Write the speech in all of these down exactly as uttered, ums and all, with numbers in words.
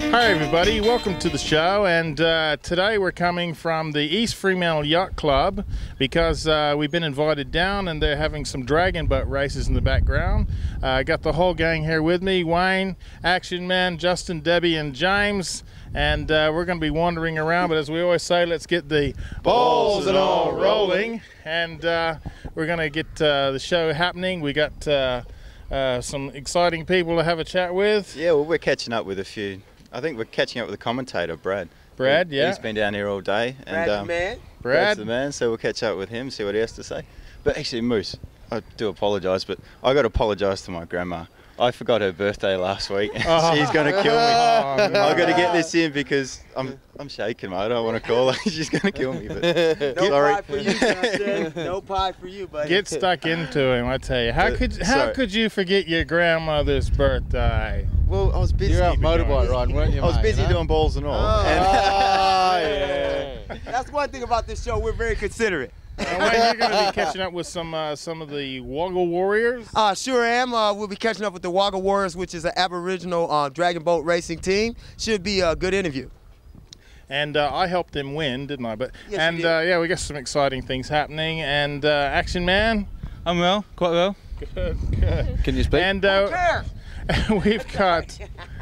Hi everybody, welcome to the show, and uh, today we're coming from the East Fremantle Yacht Club because uh, we've been invited down and they're having some dragon boat races in the background. I uh, got the whole gang here with me, Wayne, Action Man, Justin, Debbie and James, and uh, we're going to be wandering around, but as we always say, let's get the balls and all rolling, and uh, we're going to get uh, the show happening. We got uh, uh, some exciting people to have a chat with. Yeah, well, we're catching up with a few. I think we're catching up with the commentator, Brad. Brad, he, yeah. He's been down here all day. And, Brad um, the man. Brad. Brad's the man, so we'll catch up with him, see what he has to say. But actually, Moose, I do apologise, but I got to apologise to my grandma. I forgot her birthday last week. Oh. She's going to kill me. Oh, no. I've got to get this in because I'm I'm shaking, mate. I don't want to call her. She's going to kill me. But No sorry. pie for you, Justin. No pie for you, buddy. Get stuck into him, I tell you. How Uh, could how sorry. could you forget your grandmother's birthday? Well, I was busy. You're out motorbike riding, weren't you, I was mate, busy you know? doing balls and all. Oh. And Oh, yeah. That's one thing about this show. We're very considerate. Uh, Wayne, you're going to be catching up with some uh, some of the Waggle Warriors. Uh, sure am. Uh, we'll be catching up with the Wagga Warriors, which is an Aboriginal uh, dragon boat racing team. Should be a good interview. And uh, I helped them win, didn't I? But Yes, you and did. uh, yeah, we got some exciting things happening. And uh, Action Man, I'm well, quite well. good, good. Can you speak? And uh, we've got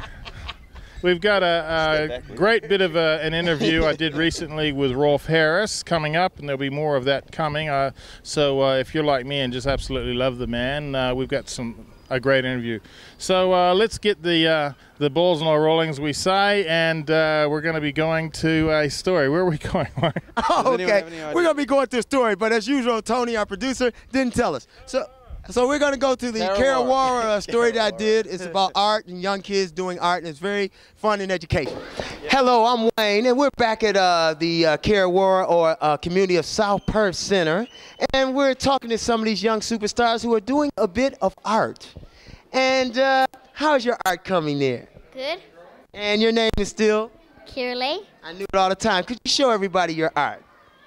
we've got a, a great bit of a, an interview I did recently with Rolf Harris coming up, and there'll be more of that coming. Uh, so uh, if you're like me and just absolutely love the man, uh, we've got some a great interview. So uh, let's get the uh, the balls and all rolling, as we say, and uh, we're going to be going to a story. Where are we going? Oh, Does anyone okay. have any idea? We're going to be going through a story, but as usual, Tony, our producer, didn't tell us. So so we're going to go to the Karawara. Karawara uh, story that I did. It's about art and young kids doing art, and it's very fun and educational. Hello, I'm Wayne, and we're back at uh, the uh, Karawara, or uh, community of South Perth Center, and we're talking to some of these young superstars who are doing a bit of art. And uh, how's your art coming there? Good. And your name is still? Kirley. I knew it all the time. Could you show everybody your art?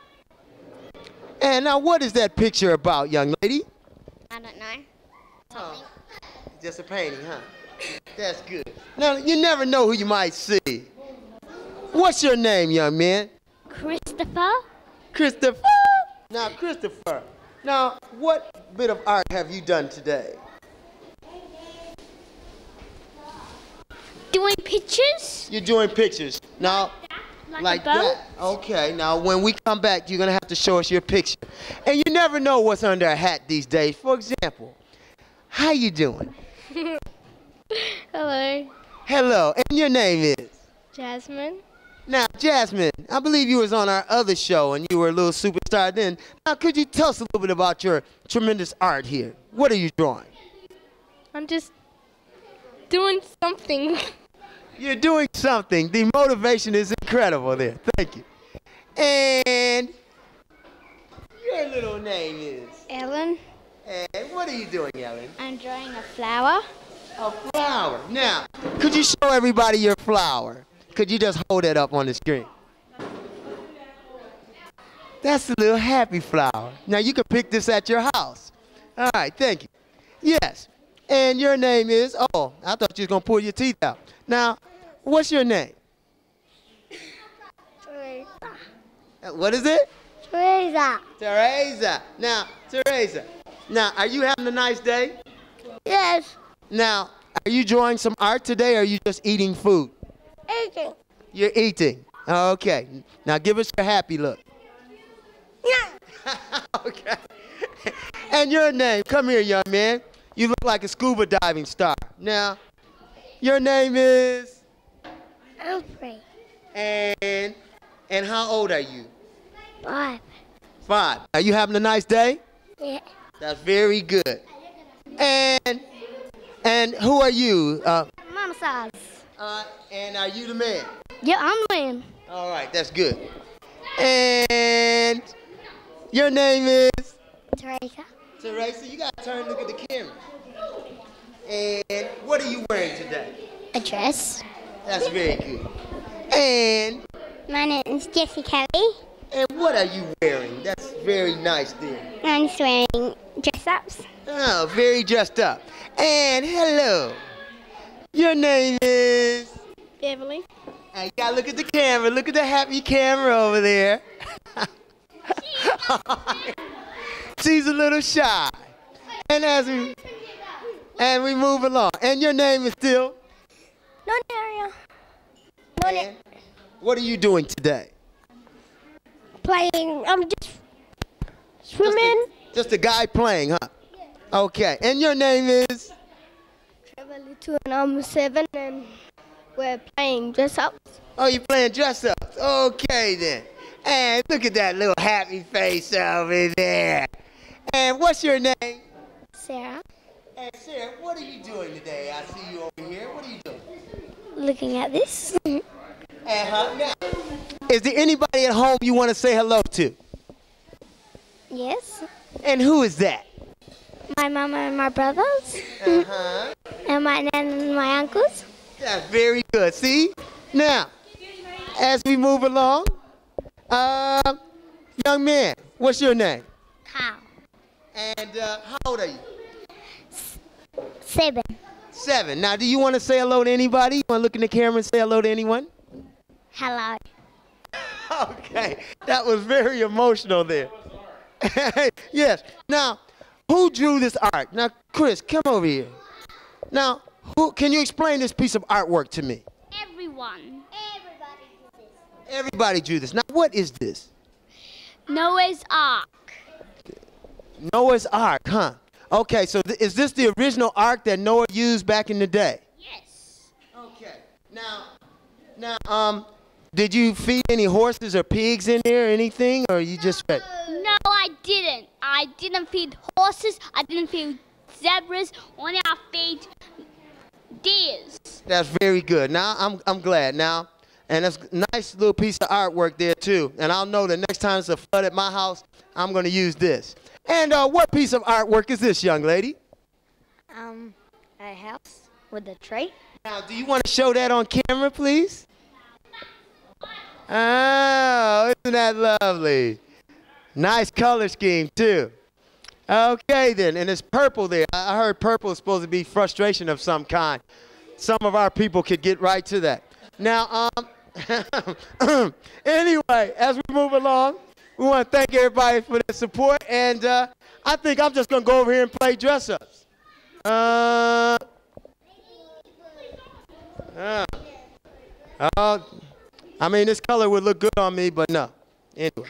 And now, what is that picture about, young lady? I don't know. Oh, just a painting, huh? That's good. Now, you never know who you might see. What's your name, young man? Christopher. Christopher. Now, Christopher, now, what bit of art have you done today? Doing pictures. You're doing pictures. Now, Like, like a boat. that. Okay, now when we come back, you're gonna have to show us your picture. And you never know what's under a hat these days. For example, how you doing? Hello. Hello, and your name is? Jasmine. Now, Jasmine, I believe you was on our other show and you were a little superstar then. Now, could you tell us a little bit about your tremendous art here? What are you drawing? I'm just doing something. You're doing something. The motivation is incredible there. Thank you. And your little name is? Ellen. And what are you doing, Ellen? I'm drawing a flower. A flower. Now, could you show everybody your flower? Could you just hold it up on the screen? That's a little happy flower. Now, you can pick this at your house. All right, thank you. Yes. And your name is? Oh, I thought you was going to pull your teeth out. Now, what's your name? Teresa. Uh, What is it? Teresa. Teresa. Now, Teresa. Now, are you having a nice day? Yes. Now, are you drawing some art today, or are you just eating food? Eating. You're eating. Okay. Now, give us your happy look. Yeah. Okay. And your name? Come here, young man. You look like a scuba diving star. Now, your name is? Humphrey. And and how old are you? Five. Five. Are you having a nice day? Yeah. That's very good. And and who are you? Uh, Mama size. uh, and are you the man? Yeah, I'm Lynn. All right, that's good. And your name is? Teresa. Teresa, you gotta turn and look at the camera. And what are you wearing today? A dress. That's very good. And My name is Jessie Kelly. and what are you wearing? That's very nice there. I'm just wearing dress-ups. Oh, very dressed up. And hello. Your name is? Beverly. Hey, you gotta look at the camera. Look at the happy camera over there. She's a little shy. And as we and we move along. And your name is still? Non-area. And what are you doing today? Playing. I'm just swimming. Just a, just a guy playing, huh? Okay. And your name is? Trevor Little and I'm seven and we're playing dress ups. Oh, you're playing dress ups. Okay then. And look at that little happy face over there. And what's your name? Sarah. And Sarah, what are you doing today? I see you over here. What are you doing? Looking at this. Uh-huh. Now, is there anybody at home you want to say hello to? Yes. And who is that? My mama and my brothers. Uh-huh. And my nan and my uncles. That's very good. See? Now, as we move along, uh, young man, what's your name? Kyle. And uh, how old are you? Seven. Seven. Now, do you want to say hello to anybody? You want to look in the camera and say hello to anyone? Hello. Okay. That was very emotional there. Yes. Now, who drew this art? Now, Chris, come over here. Now, who can you explain this piece of artwork to me? Everyone. Everybody did this. Everybody drew this. Now, what is this? Noah's Ark. Noah's Ark, huh? Okay, so th is this the original ark that Noah used back in the day? Yes. Okay. Now, now, um, did you feed any horses or pigs in there or anything, or you just fed? No, I didn't. I didn't feed horses. I didn't feed zebras. Only I feed deers. That's very good. Now, I'm, I'm glad. Now, and that's a nice little piece of artwork there, too. And I'll know the next time it's a flood at my house, I'm going to use this. And uh, what piece of artwork is this, young lady? Um, a house with a tree. Now, do you want to show that on camera, please? Oh, isn't that lovely? Nice color scheme, too. Okay, then. And it's purple there. I heard purple is supposed to be frustration of some kind. Some of our people could get right to that. Now, um, anyway, as we move along, we want to thank everybody for their support. And uh, I think I'm just going to go over here and play dress-ups. Uh, uh, uh, I mean, this color would look good on me, but no. Anyway.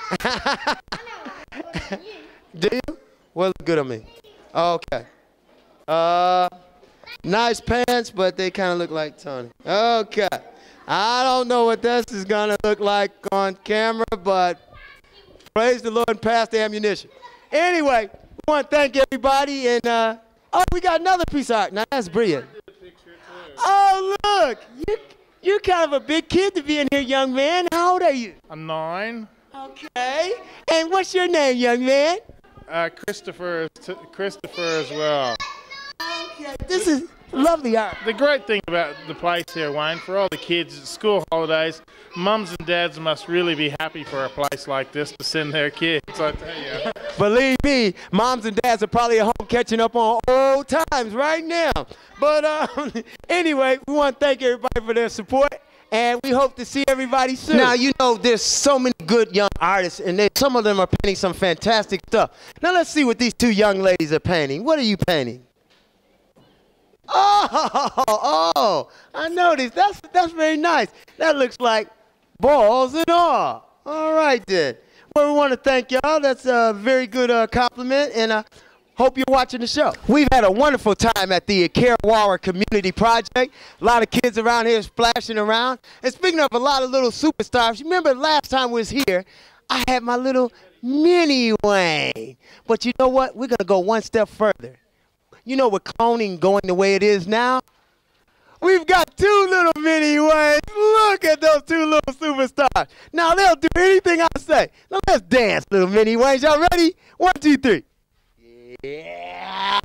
Do you? Well, look good on me. Okay. Uh, nice pants, but they kind of look like Tony. Okay. I don't know what this is going to look like on camera, but praise the Lord and pass the ammunition. Anyway, we want to thank everybody. And, uh, oh, we got another piece of art. Now, that's brilliant. Oh, look. You, you're kind of a big kid to be in here, young man. How old are you? I'm nine. Okay. And what's your name, young man? Uh, Christopher, is t Christopher as well. Okay. This is lovely art. The great thing about the place here, Wayne, for all the kids at school holidays, mums and dads must really be happy for a place like this to send their kids, I tell you. Believe me, moms and dads are probably at home catching up on old times right now. But um, anyway, we want to thank everybody for their support, and we hope to see everybody soon. Now, you know, there's so many good young artists, and they, some of them are painting some fantastic stuff. Now, let's see what these two young ladies are painting. What are you painting? Oh, oh, I noticed. That's, that's very nice. That looks like balls and all. All right, then. Well, we want to thank y'all. That's a very good uh, compliment, and I hope you're watching the show. We've had a wonderful time at the Karawara Community Project. A lot of kids around here splashing around. And speaking of a lot of little superstars, you remember last time we was here, I had my little mini Wayne. But you know what? We're going to go one step further. You know, with cloning going the way it is now, we've got two little mini Waynes. Look at those two little superstars. Now, they'll do anything I say. Now, let's dance, little mini Waynes. Y'all ready? One, two, three. Yeah.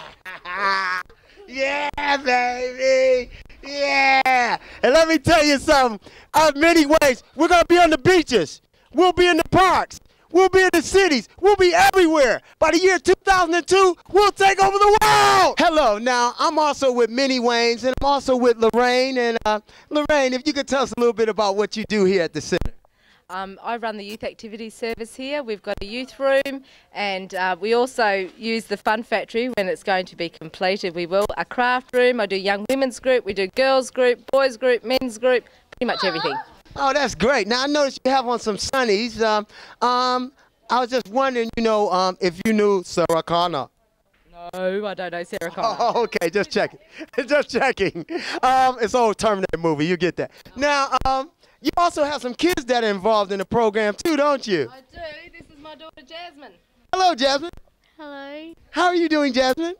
Yeah, baby. Yeah. And let me tell you something. Our many ways, we're going to be on the beaches. We'll be in the parks. We'll be in the cities. We'll be everywhere. By the year two thousand two, we'll take over the world. Hello. Now, I'm also with Minnie Waynes, and I'm also with Lorraine. And uh, Lorraine, if you could tell us a little bit about what you do here at the center. Um, I run the youth activities service here. We've got a youth room, and uh, we also use the Fun Factory when it's going to be completed. We will. A craft room. I do young women's group. We do girls group, boys group, men's group, pretty much everything. Oh, that's great. Now, I noticed you have on some sunnies. Um, um, I was just wondering, you know, um, if you knew Sarah Connor. No, I don't know Sarah Connor. Oh, okay, just checking. Just checking. Um, it's an old Terminator movie. You get that. Now, um, you also have some kids that are involved in the program too, don't you? I do. This is my daughter Jasmine. Hello, Jasmine. Hello. How are you doing, Jasmine?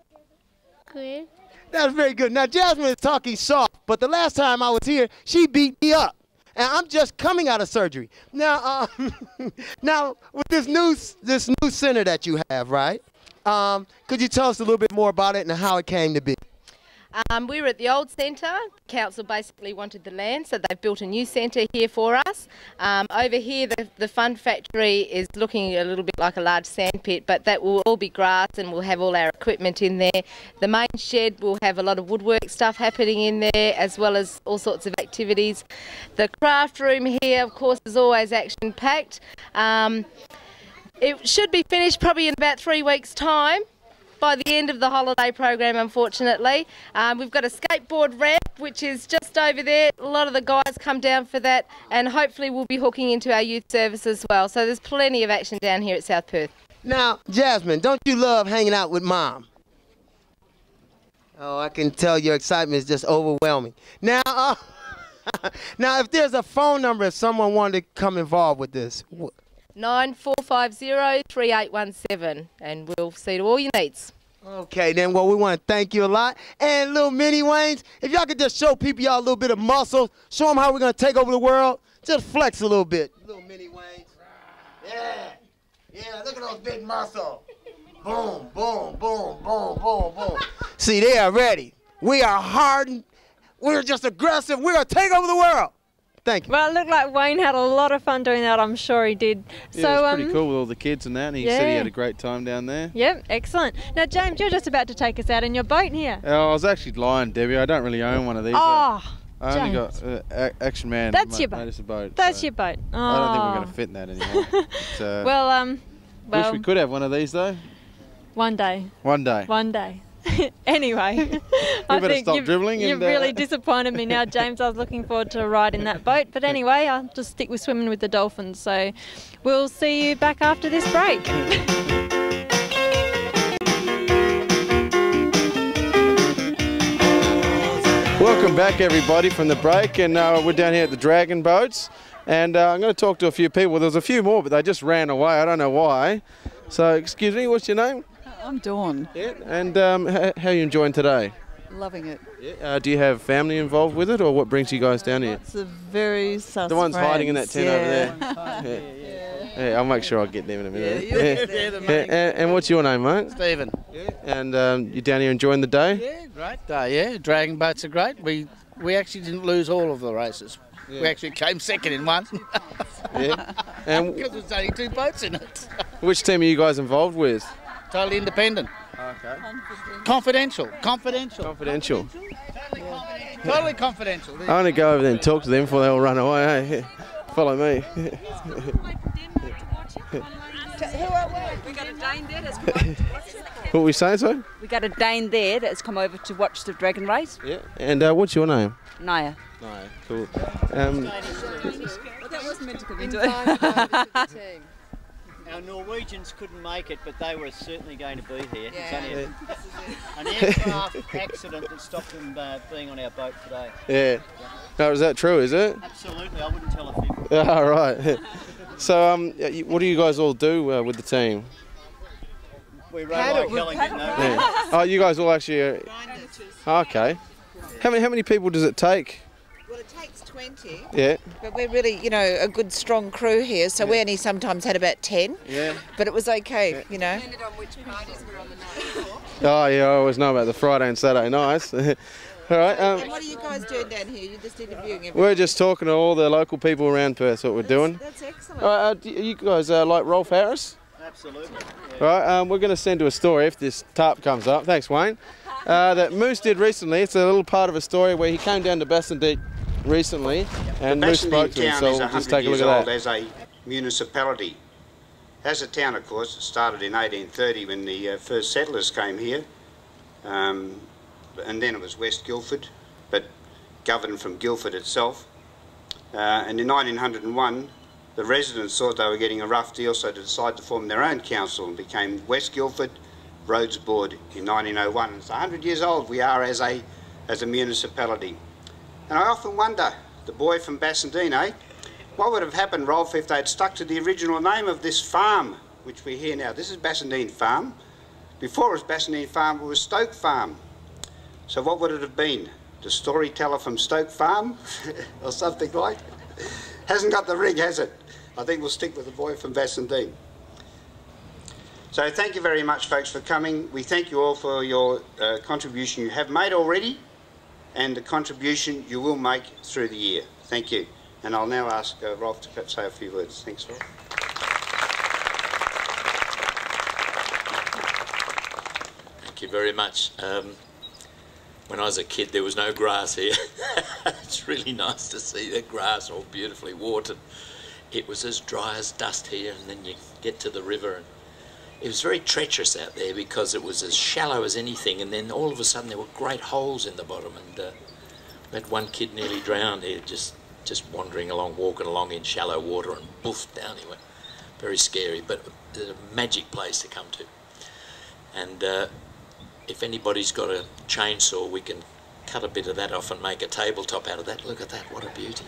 Good. That's very good. Now, Jasmine is talking soft, but the last time I was here, she beat me up. And I'm just coming out of surgery. Now, uh, now with this new, this new center that you have, right? Um, could you tell us a little bit more about it and how it came to be? Um, we were at the old centre. Council basically wanted the land, so they've built a new centre here for us. Um, over here, the, the Fun Factory is looking a little bit like a large sand pit, but that will all be grass and we'll have all our equipment in there. The main shed will have a lot of woodwork stuff happening in there, as well as all sorts of activities. The craft room here, of course, is always action-packed. Um, it should be finished probably in about three weeks' time. By the end of the holiday program, unfortunately. Um, we've got a skateboard ramp, which is just over there. A lot of the guys come down for that, and hopefully we'll be hooking into our youth service as well. So there's plenty of action down here at South Perth. Now, Jasmine, don't you love hanging out with Mom? Oh, I can tell your excitement is just overwhelming. Now, uh, now, if there's a phone number if someone wanted to come involved with this. nine four five zero, three eight one seven, and we'll see to all your needs. Okay, then, well, we want to thank you a lot. And little Minnie Waynes, if y'all could just show people y'all a little bit of muscle, show them how we're going to take over the world, just flex a little bit. Little Minnie Waynes. Yeah. Yeah, look at those big muscles. Boom, boom, boom, boom, boom, boom. See, they are ready. We are hardened. We're just aggressive. We're going to take over the world. Thank you. Well, it looked like Wayne had a lot of fun doing that. I'm sure he did. Yeah, so, it was pretty um, cool with all the kids and that. And he yeah. said he had a great time down there. Yep, excellent. Now, James, you're just about to take us out in your boat here. Oh, I was actually lying, Debbie. I don't really own one of these. Oh, I only James. got uh, a- Action Man. That's made, your boat. Made us a boat. That's so your boat. Oh. I don't think we're going to fit in that anymore. but, uh, well, um, well, wish we could have one of these though. One day. One day. One day. Anyway, I better think stop you've, dribbling you've and, uh, really disappointed me now, James. I was looking forward to riding that boat. But anyway, I'll just stick with swimming with the dolphins. So we'll see you back after this break. Welcome back, everybody, from the break, and uh, we're down here at the Dragon Boats, and uh, I'm going to talk to a few people. There's a few more, but they just ran away. I don't know why. So, excuse me, what's your name? I'm Dawn. Yeah. And um, h- how are you enjoying today? Loving it. Yeah. Uh, do you have family involved with it, or what brings you guys down here? It's a very sus The one's friends. hiding in that tent yeah. over there. yeah. Yeah. Yeah, I'll make sure I get them in a minute. Yeah, Yeah. Yeah, and, and what's your name, mate? Stephen. Yeah. And um, you're down here enjoying the day? Yeah, great day. Yeah, dragon boats are great. We we actually didn't lose all of the races. Yeah. We actually came second in one. Yeah. And because there's only two boats in it. which team are you guys involved with? Totally independent. Okay. Confidential. Confidential. Confidential. Totally confidential. I want to go over there and talk to them before they all run away. Hey? Follow me. We got a Dane there that's come over to watch it. What were we saying, sorry? We got a Dane there that's come over to watch the dragon race. Yeah. And uh, what's your name? Naya. Naya. Cool. Um, Well, that wasn't meant to come into it. Our Norwegians couldn't make it, but they were certainly going to be here. Yeah. It's only a, an aircraft accident that stopped them uh, being on our boat today. yeah. No, is that true? Is it? Absolutely, I wouldn't tell a fib. Yeah. All right. So, um, what do you guys all do uh, with the team? We row like Hellingen, no? Yeah. Oh, you guys all actually. Uh, oh, okay. How many how many people does it take? Well, it takes twenty. Yeah. But we're really, you know, a good strong crew here, so Yeah. we only sometimes had about ten. Yeah. But it was okay, Yeah. you know. Depended on which parties were on the night before. Oh yeah, I always know about the Friday and Saturday nights. All right. Um, and what are you guys doing down here? You're just interviewing everyone? we're just talking to all the local people around Perth. That's what we're doing. That's excellent. All right, uh, do you guys uh, like Rolf Harris? Absolutely. All right. Um, we're going to send to a story if this tarp comes up. Thanks, Wayne. Uh, that Moose did recently. It's a little part of a story where he came down to Bassendean recently, and Moose spoke to him. So we'll just take a look at that. As a municipality. As a town, of course, it started in eighteen thirty when the uh, first settlers came here, um, and then it was West Guildford, but governed from Guildford itself. Uh, and in nineteen oh one, the residents thought they were getting a rough deal, so they decided to form their own council and became West Guildford Roads Board in nineteen oh one. It's one hundred years old we are as a, as a municipality. And I often wonder, the boy from Bassendean, eh? What would have happened, Rolf, if they'd stuck to the original name of this farm, which we're here now? This is Bassendean Farm. Before it was Bassendean Farm, it was Stoke Farm. So what would it have been? The storyteller from Stoke Farm? Or something like it? Hasn't got the ring, has it? I think we'll stick with the boy from Bassendean. So thank you very much, folks, for coming. We thank you all for your uh, contribution you have made already and the contribution you will make through the year. Thank you. And I'll now ask uh, Rolf to perhaps say a few words. Thanks, Rolf. Thank you very much. Um, when I was a kid, there was no grass here. It's really nice to see the grass all beautifully watered. It was as dry as dust here, and then you get to the river, and it was very treacherous out there because it was as shallow as anything, and then all of a sudden there were great holes in the bottom, and uh, we had one kid nearly drowned here, just just wandering along, walking along in shallow water, and boof, down he went. Very scary, but a magic place to come to. And uh, if anybody's got a chainsaw, we can cut a bit of that off and make a tabletop out of that. Look at that, what a beauty.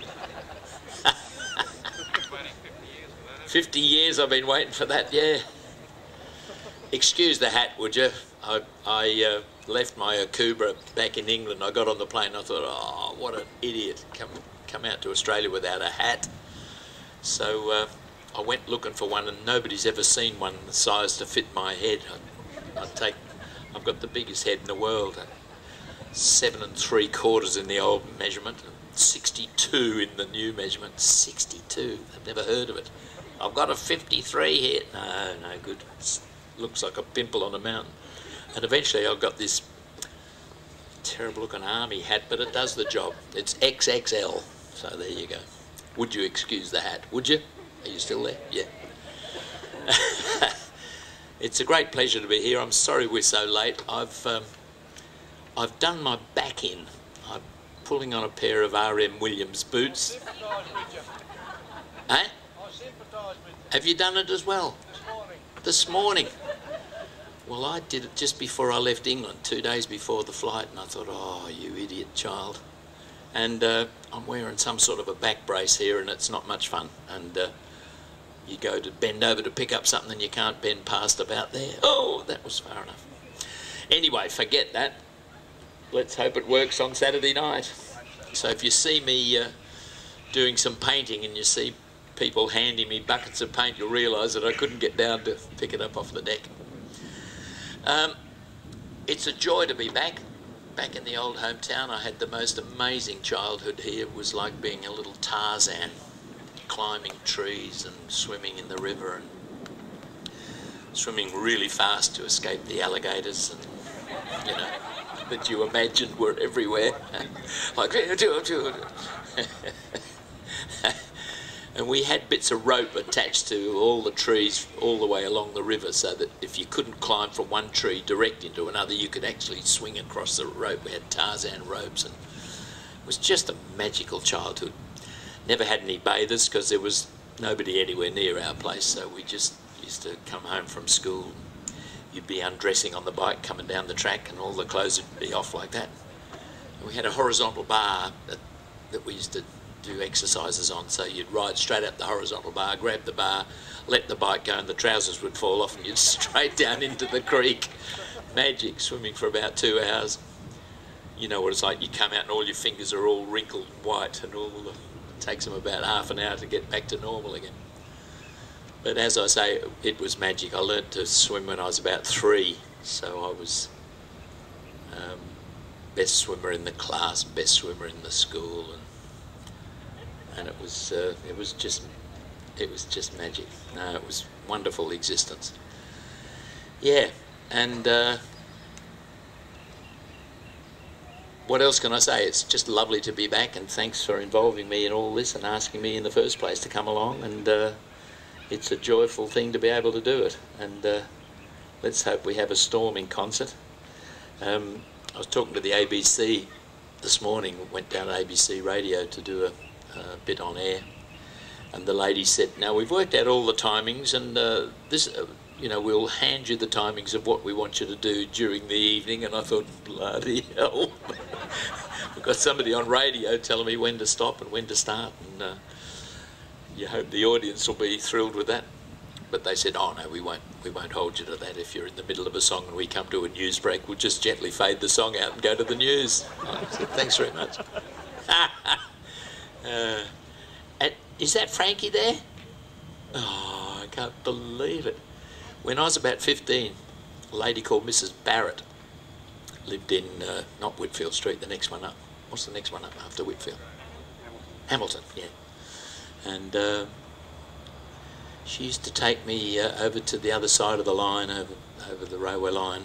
fifty years I've been waiting for that, yeah. Excuse the hat, would you? I, I uh, left my Akubra back in England. I got on the plane and I thought, oh, what an idiot. Come, come out to Australia without a hat. So uh, I went looking for one, and nobody's ever seen one the size to fit my head. I, I take, I've got the biggest head in the world. Seven and three quarters in the old measurement, and sixty-two in the new measurement. sixty-two, I've never heard of it. I've got a fifty-three here. No, no good. It looks like a pimple on a mountain. And eventually I got this terrible looking army hat, but it does the job. It's X X L. So there you go. Would you excuse the hat? Would you? Are you still there? Yeah. It's a great pleasure to be here. I'm sorry we're so late. I've um, I've done my back in. I'm pulling on a pair of R M Williams boots. Eh? Have you done it as well? This morning. Well, I did it just before I left England, two days before the flight, and I thought, oh, you idiot child. And uh, I'm wearing some sort of a back brace here, and it's not much fun. And uh, you go to bend over to pick up something and you can't bend past about there. Oh, that was far enough. Anyway, forget that. Let's hope it works on Saturday night. So if you see me uh, doing some painting and you see people handing me buckets of paint, you'll realise that I couldn't get down to pick it up off the deck. Um, it's a joy to be back. Back in the old hometown, I had the most amazing childhood here. It was like being a little Tarzan, climbing trees and swimming in the river and swimming really fast to escape the alligators, and you know, that you imagined were everywhere. Like, and we had bits of rope attached to all the trees all the way along the river, so that if you couldn't climb from one tree direct into another, you could actually swing across the rope. We had Tarzan ropes, and it was just a magical childhood. Never had any bathers because there was nobody anywhere near our place, so we just used to come home from school. You'd be undressing on the bike coming down the track, and all the clothes would be off like that. And we had a horizontal bar that, that we used to do exercises on, so you'd ride straight up the horizontal bar, grab the bar, let the bike go, and the trousers would fall off and you'd straight down into the creek. Magic, swimming for about two hours. You know what it's like, you come out and all your fingers are all wrinkled and white, and all the, it takes them about half an hour to get back to normal again. But as I say, it was magic. I learned to swim when I was about three, so I was um, best swimmer in the class, best swimmer in the school, and and it was uh, it was just it was just magic. No, it was wonderful existence. Yeah, and uh, what else can I say? It's just lovely to be back, and thanks for involving me in all this and asking me in the first place to come along. And uh, it's a joyful thing to be able to do it. And uh, let's hope we have a storming concert. Um, I was talking to the A B C this morning, went down to A B C Radio to do a, a bit on air, and the lady said, now we've worked out all the timings, and uh, this, uh, you know, we'll hand you the timings of what we want you to do during the evening. And I thought, bloody hell, we've got somebody on radio telling me when to stop and when to start, and uh, you hope the audience will be thrilled with that. But they said, oh no, we won't, we won't hold you to that. If you're in the middle of a song and we come to a news break, we'll just gently fade the song out and go to the news. I said, thanks very much. uh, and is that Frankie there? Oh, I can't believe it. When I was about fifteen, a lady called Missus Barrett lived in, uh, not Whitfield Street, the next one up. What's the next one up after Whitfield? Hamilton, yeah. And uh, she used to take me uh, over to the other side of the line, over over the railway line,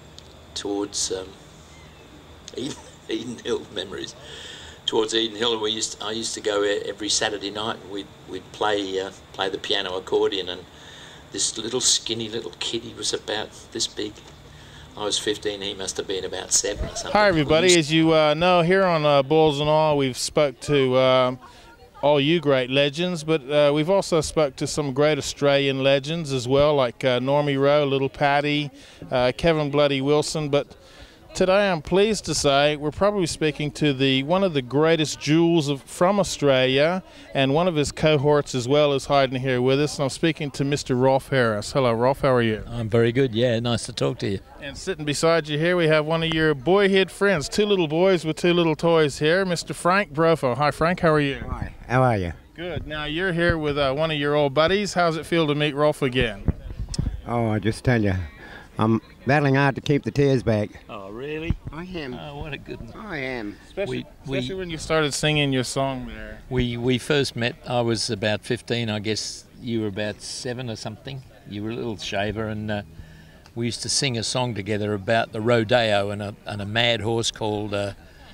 towards um, Eden, Eden Hill, memories, towards Eden Hill. And we used to, I used to go every Saturday night, and we'd, we'd play, uh, play the piano accordion, and this little skinny little kid, he was about this big. I was fifteen, he must have been about seven or something. Hi everybody, as you uh, know, here on uh, Bulls and All, we've spoke to uh, all you great legends, but uh, we've also spoke to some great Australian legends as well, like uh, Normie Rowe, Little Paddy, uh, Kevin Bloody Wilson. But today I'm pleased to say we're probably speaking to the one of the greatest jewels of, from Australia, and one of his cohorts as well is hiding here with us. And I'm speaking to Mister Rolf Harris. Hello, Rolf. How are you? I'm very good. Yeah, nice to talk to you. And sitting beside you here, we have one of your boyhood friends, two little boys with two little toys here, Mister Frank Brofo. Hi, Frank. How are you? Hi. How are you? Good. Now, you're here with uh, one of your old buddies. How's it feel to meet Rolf again? Oh, I just tell you, I'm battling hard to keep the tears back. Oh, really? I am. Oh, what a good one. I am. Especially, we, especially we, when you started singing your song there. We, we first met, I was about fifteen, I guess you were about seven or something. You were a little shaver, and uh, we used to sing a song together about the rodeo and a, and a mad horse called uh,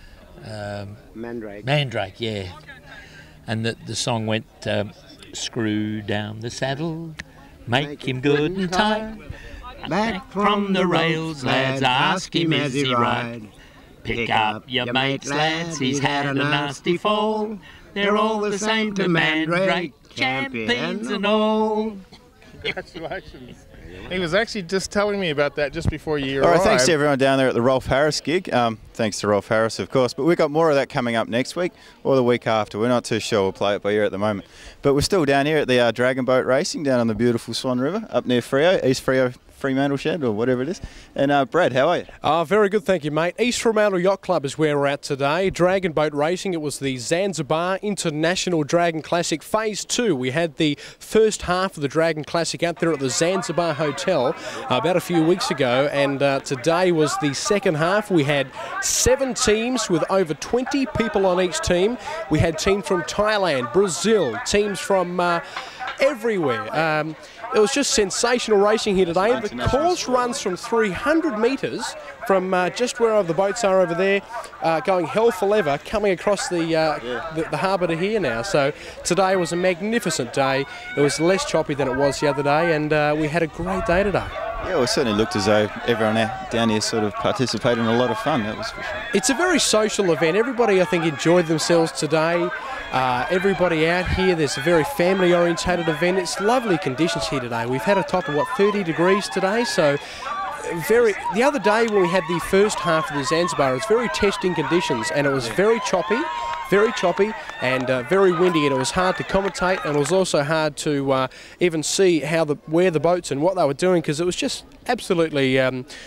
um, Mandrake. Mandrake, yeah. And the, the song went, um, screw down the saddle, make, make him good and tight. Back from the rails, lads, ask him as he ride. Pick up your mates, lads, he's had a nasty fall. They're all the same to Mandrake, champions and all. Congratulations. He was actually just telling me about that just before you arrived. All right, thanks to everyone down there at the Rolf Harris gig. Um, thanks to Rolf Harris, of course. But we've got more of that coming up next week or the week after. We're not too sure. We'll play it by ear at the moment. But we're still down here at the uh, Dragon Boat Racing down on the beautiful Swan River up near Freo, East Freo, Fremantle Shed or whatever it is. And uh, Brad, how are you? Uh, very good, thank you, mate. East Fremantle Yacht Club is where we're at today. Dragon Boat Racing. It was the Zanzibar International Dragon Classic Phase two. We had the first half of the Dragon Classic out there at the Zanzibar Hotel uh, about a few weeks ago, and uh, today was the second half. We had seven teams with over twenty people on each team. We had teams from Thailand, Brazil, teams from uh, everywhere. Um, It was just sensational racing here today. The course runs from three hundred metres from uh, just where the boats are over there, uh, going hell for leather, coming across the, uh, yeah. the, the harbour to here now. So today was a magnificent day. It was less choppy than it was the other day, and uh, we had a great day today. Yeah, well, it certainly looked as though everyone down here sort of participated in a lot of fun, that was for sure. It's a very social event. Everybody, I think, enjoyed themselves today. Uh, everybody out here, there's a very family-orientated event. It's lovely conditions here today. We've had a top of, what, thirty degrees today, so very. The other day when we had the first half of the Zanzibar, it was very testing conditions, and it was very choppy. Very choppy and uh, very windy, and it was hard to commentate, and it was also hard to uh, even see how the where the boats and what they were doing, because it was just absolutely um,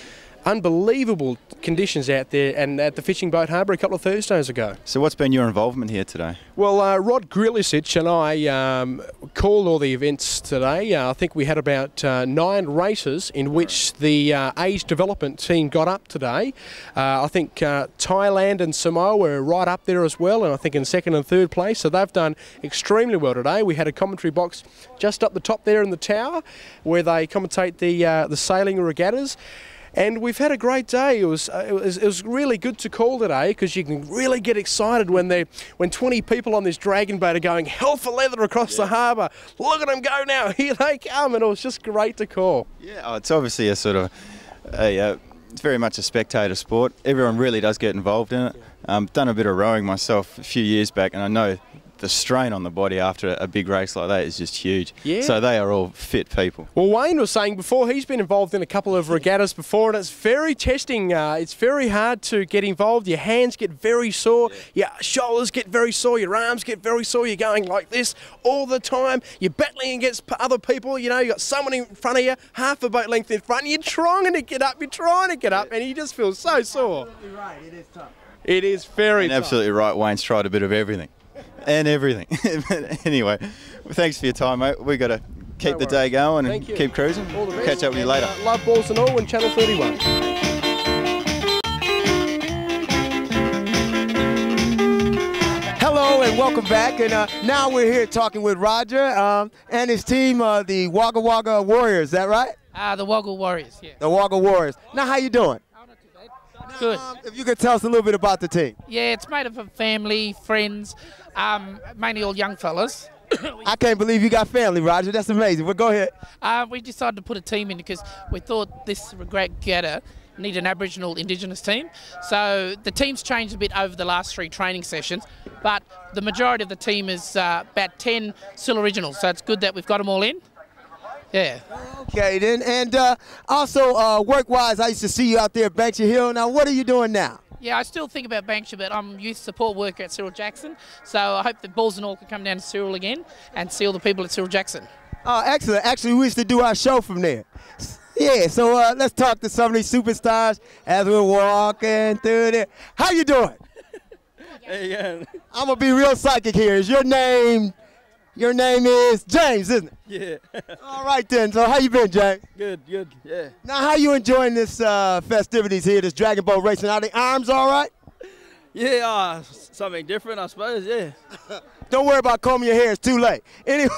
unbelievable conditions out there and at the fishing boat harbour a couple of Thursdays ago. So what's been your involvement here today? Well, uh, Rod Grilisic and I um, called all the events today. Uh, I think we had about uh, nine races in which the uh, age development team got up today. Uh, I think uh, Thailand and Samoa were right up there as well, and I think in second and third place, so they've done extremely well today. We had a commentary box just up the top there in the tower where they commentate the, uh, the sailing regattas. And we've had a great day. It was, uh, it was, it was really good to call today because you can really get excited when they when twenty people on this dragon boat are going hell for leather across yeah. the harbour. Look at them go now. Here they come. And it was just great to call. Yeah, oh, it's obviously a sort of a, uh, it's very much a spectator sport. Everyone really does get involved in it. Um, done a bit of rowing myself a few years back, and I know the strain on the body after a big race like that is just huge. Yeah. So they are all fit people. Well, Wayne was saying before he's been involved in a couple of regattas before, and it's very testing. Uh, it's very hard to get involved. Your hands get very sore. Yeah. Your shoulders get very sore. Your arms get very sore. You're going like this all the time. You're battling against other people. You know, you got someone in front of you, half a boat length in front. And you're trying to get up. You're trying to get up, and you just feel so sore. Absolutely right. It is tough. It is very and tough. Absolutely right. Wayne's tried a bit of everything. And everything. Anyway, well, thanks for your time, mate. We've got to keep No the worries. day going and Thank you. keep cruising. All the best. Catch up with you And, later. uh, love balls and all, and Channel thirty-one. Hello and welcome back. And uh, now we're here talking with Roger um, and his team, uh, the Wagga Wagga Warriors. Is that right? Uh, the Wagga Warriors, yeah. The Wagga Warriors. Now, how you doing? Good. Um, if you could tell us a little bit about the team. Yeah, it's made up of family, friends, um, mainly all young fellas. I can't believe you got family, Roger. That's amazing. Well, go ahead. Uh, we decided to put a team in because we thought this regatta needed an Aboriginal Indigenous team. So the team's changed a bit over the last three training sessions, but the majority of the team is uh, about ten still originals. So it's good that we've got them all in. Yeah. Okay, then. And uh, also, uh, work-wise, I used to see you out there at Banksia Hill. Now, what are you doing now? Yeah, I still think about Banksia, but I'm youth support worker at Cyril Jackson. So I hope that Balls and all can come down to Cyril again and see all the people at Cyril Jackson. Oh, excellent. Actually, we used to do our show from there. Yeah, so uh, let's talk to some of these superstars as we're walking through there. How you doing? Hey, yeah. I'm going to be real psychic here. Is your name... Your name is James, isn't it? Yeah. All right then. So how you been, James? Good, good. Yeah. Now, how you enjoying this uh, festivities here, this Dragon Boat racing? Are the arms all right? Yeah, uh, something different, I suppose. Yeah. Don't worry about combing your hair. It's too late. Anyway.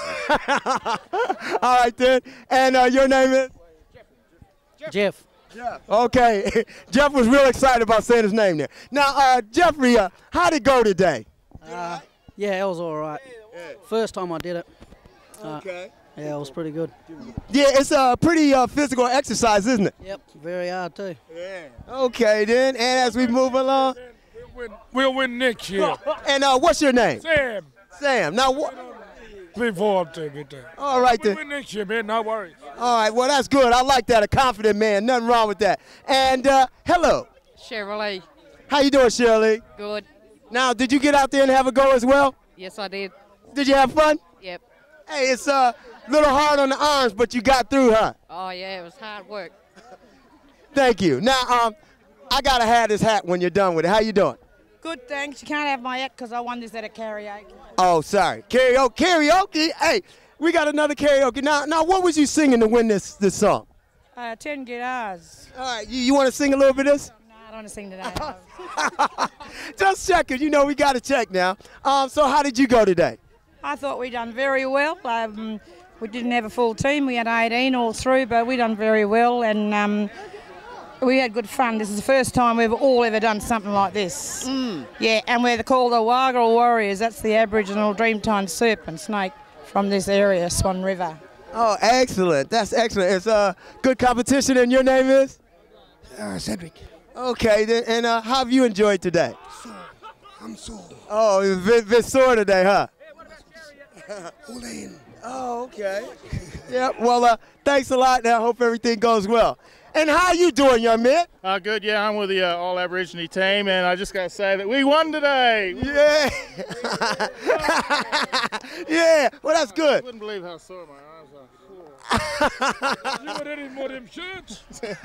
All right then. And uh, your name is? Jeff. Jeff. Okay. Jeff was real excited about saying his name there. Now, uh, Jeffrey, uh, how'd it go today? Uh, yeah, it was all right. First time I did it. Okay. Uh, yeah, it was pretty good. Yeah, it's a pretty uh, physical exercise, isn't it? Yep, very hard too. Yeah. Okay then, and as we move along. We'll win, we'll win next year. And uh, what's your name? Sam. Sam. Now what? Look forward to it. All right then. We'll win next year, man. No worries. All right, well that's good. I like that. A confident man. Nothing wrong with that. And uh, hello. Shirley. How you doing, Shirley? Good. Now, did you get out there and have a go as well? Yes, I did. Did you have fun? Yep. Hey, it's a little hard on the arms, but you got through, huh? Oh, yeah, it was hard work. Thank you. Now, um, I got to have this hat when you're done with it. How you doing? Good, thanks. You can't have my hat because I won this at a karaoke. Oh, sorry. Karaoke. Karaoke? Hey, we got another karaoke. Now, now, what was you singing to win this, this song? Uh, ten guitars. All right, you, you want to sing a little bit of this? No, I don't want to sing today. Just checking. You know, we got to check now. Um, so how did you go today? I thought we done very well. Um, we didn't have a full team. We had eighteen all through, but we done very well, and um, we had good fun. This is the first time we've all ever done something like this. Mm. Yeah, and we're called the Wagga Warriors. That's the Aboriginal Dreamtime serpent snake from this area, Swan River. Oh, excellent. That's excellent. It's a good competition, and your name is? Uh, Cedric. Okay, then, and uh, how have you enjoyed today? So, I'm sore. Oh, it's a bit, bit sore today, huh? Hold in. Oh, okay. Yeah, well, uh, thanks a lot, and I hope everything goes well. And how you doing, young man? Uh, good, yeah, I'm with the uh, All Aborigine team, and I just got to say that we won today. Yeah. Yeah, well, that's good. I couldn't believe how sore my arms are. You got any more of them shirts?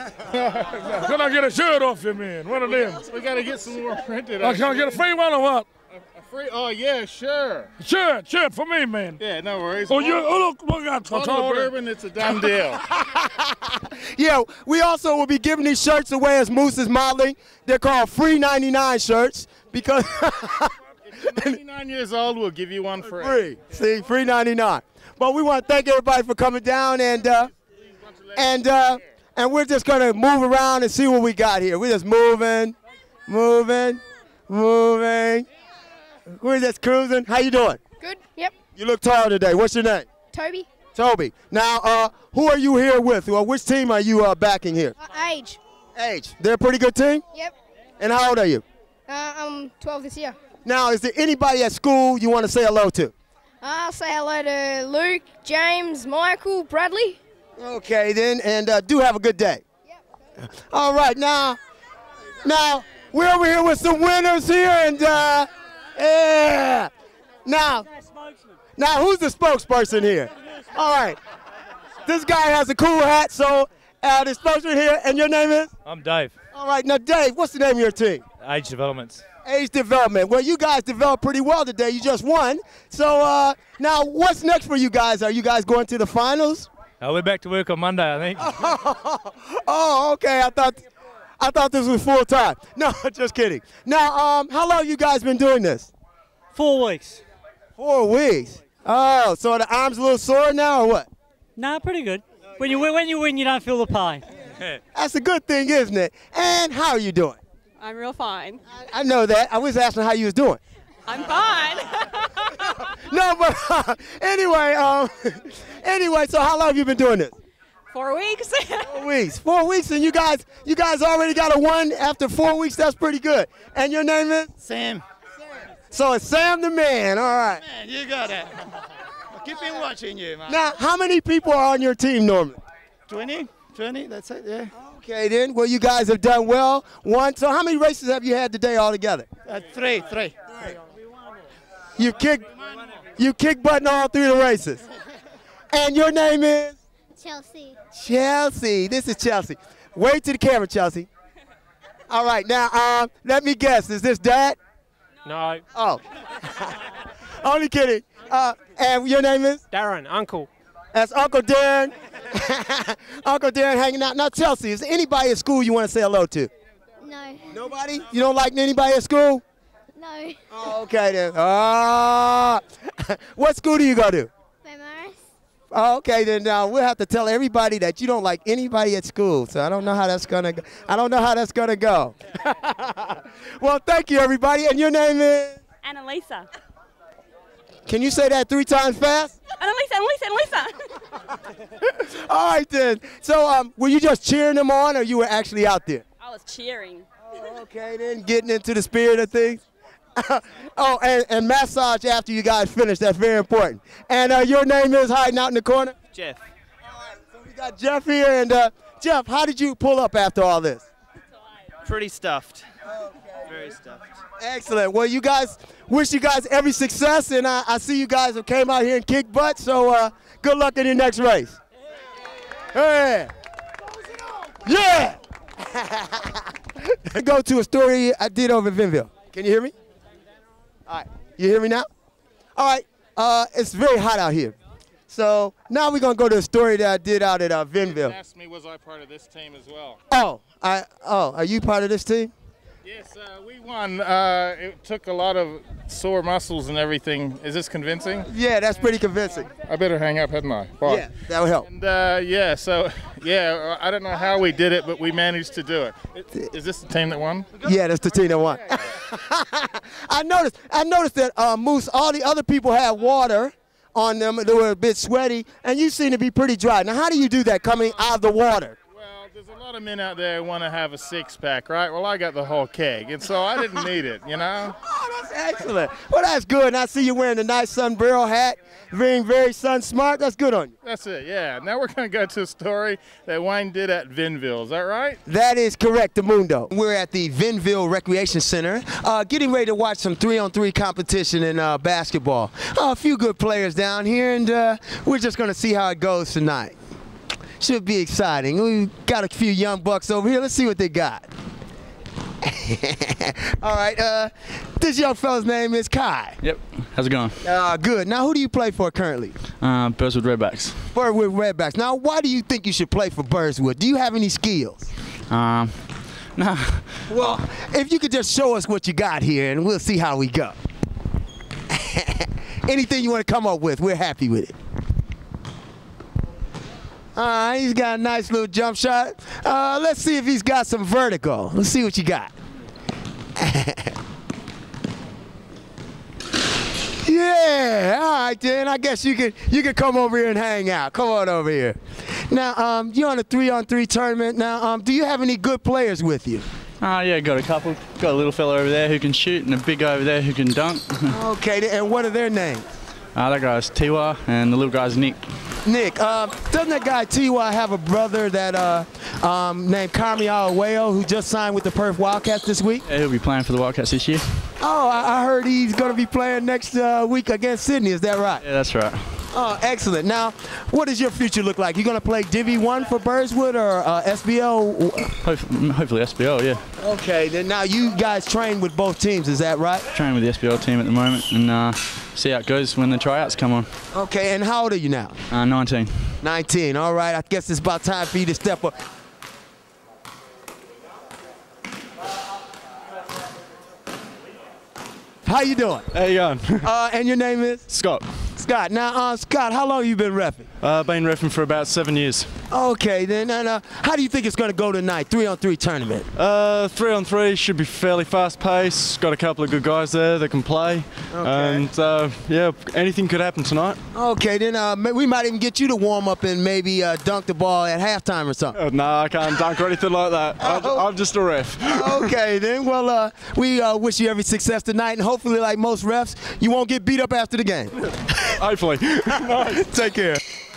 Can I get a shirt off you, man? One of them. We got to get some more printed. Uh, can I get a free one or what? A free? Oh yeah, sure. Shirt, shirt for me, man. Yeah, no worries. Oh, you, oh look, look at On the bourbon, it's a done deal. Yeah, we also will be giving these shirts away as Moose is modeling. They're called free ninety-nine shirts because If you're ninety-nine years old, we'll give you one free. free. See, free ninety-nine. But we want to thank everybody for coming down, and uh, and uh, and we're just gonna move around and see what we got here. We're just moving, moving, moving. We're just cruising. How you doing? Good. Yep. You look tall today. What's your name? Toby. Toby. Now, uh, who are you here with? Well, which team are you uh, backing here? Uh, age. Age. They're a pretty good team? Yep. And how old are you? Uh, I'm twelve this year. Now, is there anybody at school you want to say hello to? I'll say hello to Luke, James, Michael, Bradley. Okay, then, and uh, do have a good day. Yep. All right, now, now, we're over here with some winners here, and, uh, yeah. Now, now, who's the spokesperson here? All right. This guy has a cool hat, so uh, the spokesman here, and your name is? I'm Dave. All right, now, Dave, what's the name of your team? Age Developments. Age Development. Well, you guys developed pretty well today. You just won. So uh, now, what's next for you guys? Are you guys going to the finals? Uh, we're back to work on Monday, I think. Oh, okay. I thought, I thought this was full time. No, just kidding. Now, um, how long you guys been doing this? Four weeks. Four weeks. Oh, so the arm's a little sore now, or what? Nah, pretty good. When you win, when you win, you don't feel the pain. That's a good thing, isn't it? And how are you doing? I'm real fine. I, I know that. I was asking how you was doing. I'm fine. No, but uh, anyway, um, anyway. So how long have you been doing this? Four weeks. Four weeks. Four weeks, and you guys, you guys already got a one after four weeks. That's pretty good. And your name is? Sam. So it's Sam the man. All right. Man, you got it. Keep been watching you, man. Now, how many people are on your team normally? twenty, twenty. That's it. Yeah. Okay, then. Well, you guys have done well. One. So how many races have you had today altogether? Uh, three, three. You kicked, you kicked butt in all three of the races. And your name is? Chelsea. Chelsea. This is Chelsea. Wave to the camera, Chelsea. All right. Now, um, let me guess. Is this Dad? No. Oh. Only kidding. Uh, and your name is? Darren, Uncle. That's Uncle Darren. Uncle Darren hanging out. Now, Chelsea, is there anybody at school you want to say hello to? No. Nobody? You don't like anybody at school? No. Oh, okay, then. Ah. What school do you go to? Mamaris. Oh, okay, then now we'll have to tell everybody that you don't like anybody at school. So I don't know how that's gonna go. I don't know how that's gonna go. Well, thank you, everybody. And your name is? Annalisa. Can you say that three times fast? Annalisa, Annalisa, Annalisa. All right, then. So um, were you just cheering them on, or you were actually out there? I was cheering. Oh, okay, then getting into the spirit of things. Oh, and, and massage after you guys finish. That's very important. And uh, your name is hiding out in the corner? Jeff. So we got Jeff here. And uh, Jeff, how did you pull up after all this? Pretty stuffed. Very stuffed. Excellent. Well, you guys, wish you guys every success. And I, I see you guys have came out here and kicked butt. So uh, good luck in your next race. Hey. Yeah. Go to a story I did over in Vinville. Can you hear me? All right. You hear me now? All right. Uh, it's very hot out here. So now we're going to go to a story that I did out at uh, Vinville. Asked me, was I part of this team as well? Oh, I, oh, are you part of this team? Yes, uh, we won. Uh, it took a lot of sore muscles and everything. Is this convincing? Yeah, that's pretty convincing. I better hang up, hadn't I? Bye. Yeah, that would help. And uh, yeah, so yeah, I don't know how we did it, but we managed to do it. it is this the team that won? Yeah, that's the team that won. I noticed. I noticed that uh, Moose, all the other people had water on them. They were a bit sweaty, and you seem to be pretty dry. Now, how do you do that coming out of the water? There's a lot of men out there who want to have a six-pack, right? Well, I got the whole keg, and so I didn't need it, you know? Oh, that's excellent. Well, that's good. And I see you wearing a nice sunbarrel hat, being very sun smart. That's good on you. That's it, yeah. Now we're going to go to a story that Wayne did at Vinville. Is that right? That is correct, Mundo. We're at the Vinville Recreation Center, uh, getting ready to watch some three-on-three competition in uh, basketball. Uh, a few good players down here, and uh, we're just going to see how it goes tonight. Should be exciting. We got a few young bucks over here. Let's see what they got. All right, uh, this young fella's name is Kai. Yep. How's it going? Uh, good. Now, who do you play for currently? Uh, Burswood Redbacks. Burswood Redbacks. Now, why do you think you should play for Burswood? Do you have any skills? Um, no. Well, if you could just show us what you got here, and we'll see how we go. Anything you want to come up with, we're happy with it. All right, he's got a nice little jump shot. Uh, let's see if he's got some vertical. Let's see what you got. Yeah, all right then. I guess you could you could come over here and hang out. Come on over here. Now, um, you're on a three-on-three tournament. Now, um, do you have any good players with you? Ah, uh, yeah, got a couple. Got a little fella over there who can shoot and a big guy over there who can dunk. Okay, and what are their names? Uh, that guy's Tiwa and the little guy's Nick. Nick, uh, doesn't that guy Tiwa have a brother that uh, um, named Kami Aweo who just signed with the Perth Wildcats this week? Yeah, he'll be playing for the Wildcats this year. Oh, I, I heard he's going to be playing next uh, week against Sydney. Is that right? Yeah, that's right. Oh, excellent. Now, what does your future look like? You going to play Divi one for Burswood or uh, S B O? Hope, hopefully S B O, yeah. Okay, then now you guys train with both teams, is that right? Training with the S B O team at the moment and uh, see how it goes when the tryouts come on. Okay, and how old are you now? Uh, nineteen. nineteen, all right. I guess it's about time for you to step up. How you doing? How you going? uh, and your name is? Scott. Scott. Now, uh, Scott, how long have you been reffing? Uh, been reffing for about seven years. Okay, then. And, uh, how do you think it's going to go tonight? Three-on-three tournament. Uh, three on three should be fairly fast-paced. Got a couple of good guys there that can play. Okay. And uh, yeah, anything could happen tonight. Okay, then uh, we might even get you to warm up and maybe uh, dunk the ball at halftime or something. Uh, no, I can't dunk or anything like that. Oh. I'm just a ref. Okay, then. Well, uh, we uh, wish you every success tonight, and hopefully, like most refs, you won't get beat up after the game. Hopefully. Nice. Take care.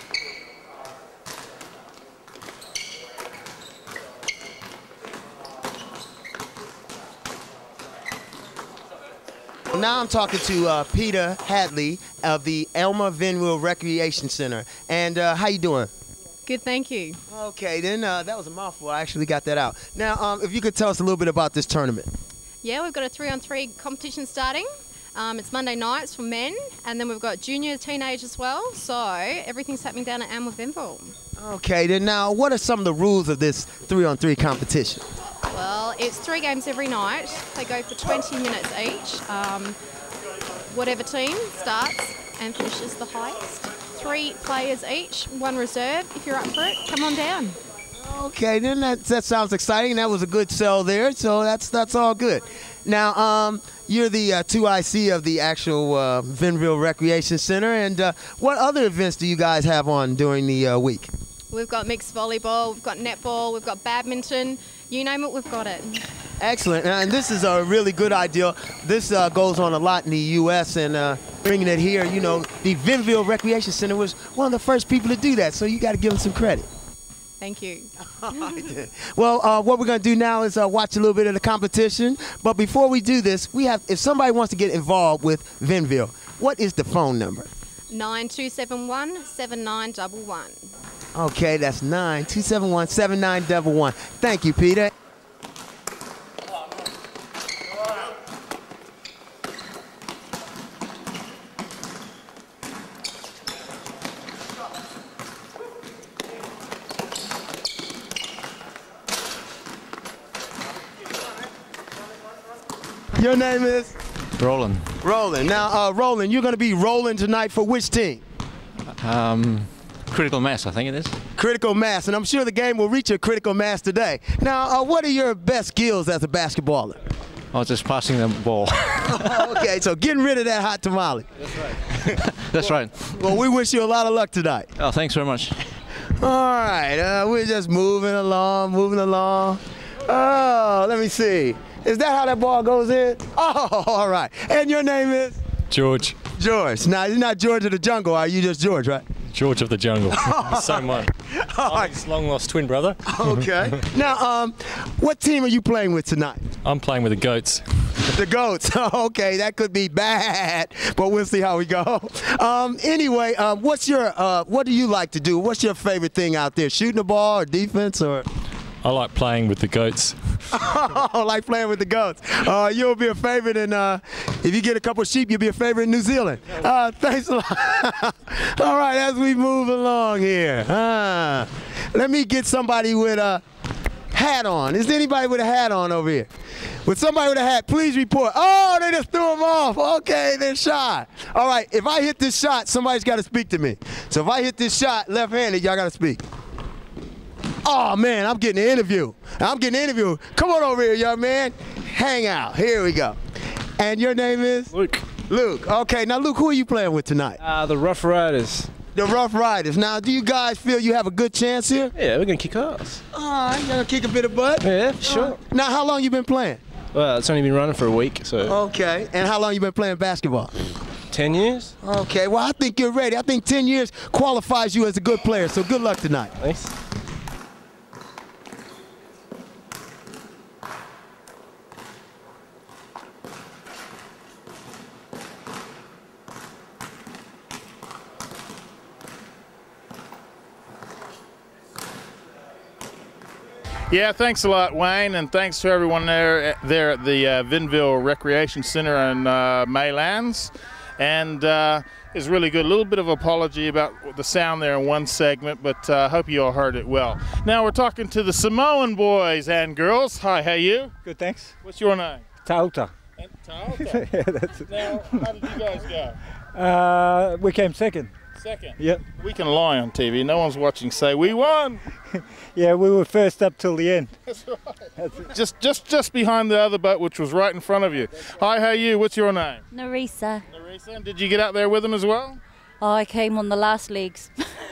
Now I'm talking to uh, Peter Hadley of the Elmer Venwell Recreation Center. And uh, how you doing? Good, thank you. Okay, then uh, that was a mouthful. I actually got that out. Now, um, if you could tell us a little bit about this tournament. Yeah, we've got a three-on-three competition starting. Um, it's Monday nights for men, and then we've got junior, teenage as well. So everything's happening down at Elmer Venwell. Okay, then now what are some of the rules of this three-on-three competition? Well, it's three games every night. They go for twenty minutes each. Um, whatever team starts and finishes the highest. Three players each, one reserve. If you're up for it, come on down. Okay, then that, that sounds exciting. That was a good sell there, so that's that's all good. Now, um, you're the uh, two I C of the actual uh, Venwell Recreation Center, and uh, what other events do you guys have on during the uh, week? We've got mixed volleyball, we've got netball, we've got badminton. You name it, we've got it. Excellent, and this is a really good idea. This uh, goes on a lot in the U S and uh, bringing it here, you know, the Venwell Recreation Center was one of the first people to do that, so you got to give them some credit. Thank you. Well, uh, what we're going to do now is uh, watch a little bit of the competition. But before we do this, we have, if somebody wants to get involved with Venwell, what is the phone number? nine two seven one, seven nine one one. Okay, that's nine two seven one, seven nine one one. Thank you, Peter. Your name is? Roland. Roland. Now, uh, Roland, you're going to be rolling tonight for which team? Um, critical mass, I think it is. Critical mass, and I'm sure the game will reach a critical mass today. Now, uh, what are your best skills as a basketballer? Oh, just passing the ball. Okay, so getting rid of that hot tamale. That's right. That's well, right. Well, we wish you a lot of luck tonight. Oh, thanks very much. All right, uh, we're just moving along, moving along. Oh, let me see. Is that how that ball goes in? Oh, all right. And your name is? George. George. Now, you're not George of the Jungle, are you? Just George, right? George of the Jungle. Same one. I'm his long-lost twin brother. Okay. Now, um, what team are you playing with tonight? I'm playing with the Goats. The goats. Okay, that could be bad, but we'll see how we go. Um, anyway, uh, what's your uh, what do you like to do? What's your favorite thing out there? Shooting the ball or defense or? I like playing with the goats. Oh, like playing with the goats. Uh, you'll be a favorite, and uh, if you get a couple of sheep, you'll be a favorite in New Zealand. Uh, thanks a lot. All right, as we move along here, uh, let me get somebody with a hat on. Is there anybody with a hat on over here? With somebody with a hat, please report. Oh, they just threw him off. Okay, they're shy. All right, if I hit this shot, somebody's got to speak to me. So if I hit this shot left-handed, y'all got to speak. Oh, man, I'm getting an interview. I'm getting an interview. Come on over here, young man. Hang out. Here we go. And your name is? Luke. Luke. Okay, now, Luke, who are you playing with tonight? Uh, the Rough Riders. The Rough Riders. Now, do you guys feel you have a good chance here? Yeah, we're going to kick ass. All right, you're going to kick a bit of butt? Yeah, for sure. Uh, now, how long you been playing? Well, it's only been running for a week, so. Okay, and how long you been playing basketball? Ten years. Okay, well, I think you're ready. I think ten years qualifies you as a good player, so good luck tonight. Thanks. Yeah, thanks a lot, Wayne, and thanks to everyone there there at the uh, Vinville Recreation Center in uh, Maylands. And uh, it's really good. A little bit of apology about the sound there in one segment, but I uh, hope you all heard it well. Now we're talking to the Samoan boys and girls. Hi, how are you? Good, thanks. What's your name? Tauta. And Tauta. Yeah, that's it. Now, how did you guys go? Uh, we came second. Second? Yep. We can lie on T V. No one's watching say we won. Yeah, we were first up till the end. That's right. That's it. Just, just, just behind the other boat, which was right in front of you. Hi, how are you? What's your name? Narisa. Narisa. And did you get out there with them as well? Oh, I came on the last legs.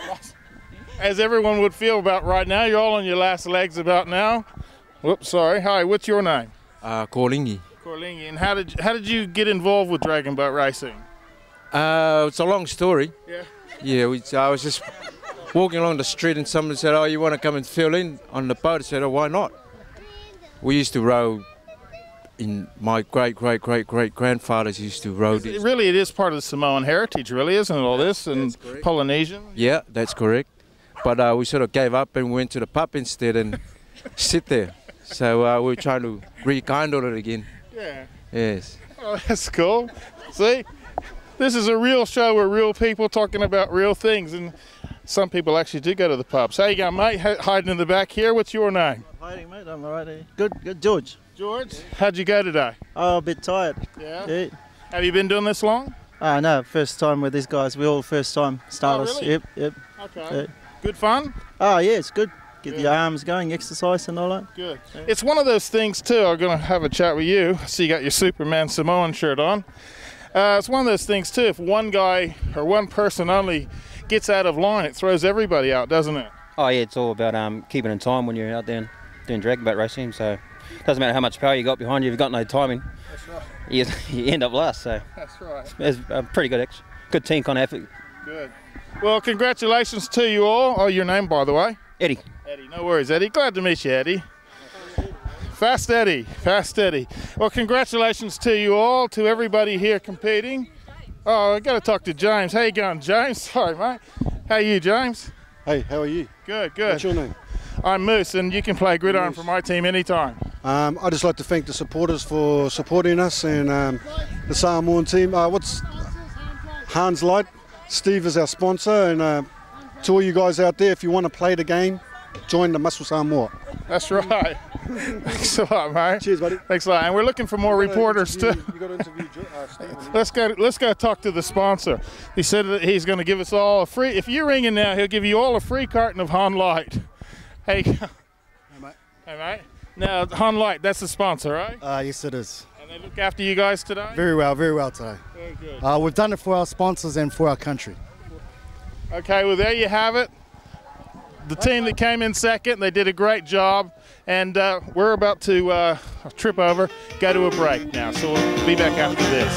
As everyone would feel about right now. You're all on your last legs about now. Whoops, sorry. Hi, what's your name? Uh, Kolingi. Kolingi. And how did, how did you get involved with dragon boat racing? Uh, it's a long story. Yeah. Yeah, we, I was just walking along the street and someone said, oh, you want to come and fill in on the boat? I said, oh, why not? We used to row, in my great, great, great, great grandfathers used to row this. Really, it is part of the Samoan heritage, really, isn't it, all this? And Polynesian? Yeah, that's correct. But uh, we sort of gave up and went to the pub instead and sit there. So uh, we're trying to rekindle it again. Yeah. Yes. Oh, that's cool. See? This is a real show with real people talking about real things, and some people actually do go to the pubs. How you going, mate? H hiding in the back here. What's your name? Hiding, mate. I'm all right here. Good, good. George. George? How'd you go today? Oh, a bit tired. Yeah? Yeah. Have you been doing this long? Ah, uh, no. First time with these guys. We're all first time starters. Oh, really? Yep, yep. Okay. Yeah. Good fun? Oh, yeah, it's good. Get Good. the arms going, exercise and all that. Good. Yeah. It's one of those things, too. I'm going to have a chat with you. I see you got your Superman Samoan shirt on. Uh, it's one of those things, too. If one guy or one person only gets out of line, it throws everybody out, doesn't it? Oh, yeah, it's all about um, keeping in time when you're out there doing dragon boat racing. So it doesn't matter how much power you got behind you, if you've got no timing, That's right. you, you end up last. So That's right. it's a pretty good, good team kind of effort. Good. Well, congratulations to you all. Oh, your name, by the way? Eddie. Eddie, no worries, Eddie. Glad to meet you, Eddie. Fast Eddie, Fast Eddie. Well, congratulations to you all, to everybody here competing. Oh, I got to talk to James. How you going, James? Sorry, mate. How are you, James? Hey, how are you? Good, good. What's your name? I'm Moose, and you can play gridiron Moose. for my team anytime. Um, I'd just like to thank the supporters for supporting us and um, the Samoan team. Uh, what's Hans Light? Steve is our sponsor, and uh, to all you guys out there, if you want to play the game, join the Muscle Samoa. That's right. Thanks a lot, mate. Cheers, buddy. Thanks a lot. And we're looking for more reporters too. You got to interview uh, Steve. Let's go. Let's go talk to the sponsor. He said that he's going to give us all a free. If you're ringing now, he'll give you all a free carton of Han Light. Hey. Hey, mate. Hey, mate. Now, Han Light, that's the sponsor, right? Uh, yes, it is. And they look after you guys today. Very well, very well today. Very good. Uh, we've done it for our sponsors and for our country. Okay, well, there you have it. The team that came in second, they did a great job, and uh, we're about to uh, trip over, go to a break now, so we'll be back after this.